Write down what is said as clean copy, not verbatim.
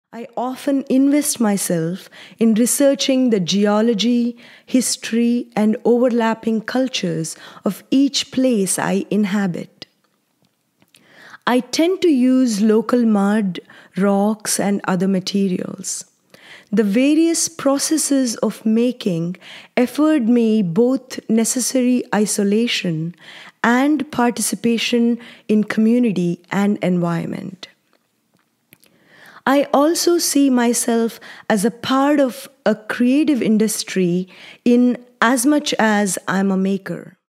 I often invest myself in researching the geology, history, and overlapping cultures of each place I inhabit. I tend to use local mud, rocks, and other materials. The various processes of making afford me both necessary isolation and participation in community and environment. I also see myself as a part of a creative industry in as much as I'm a maker.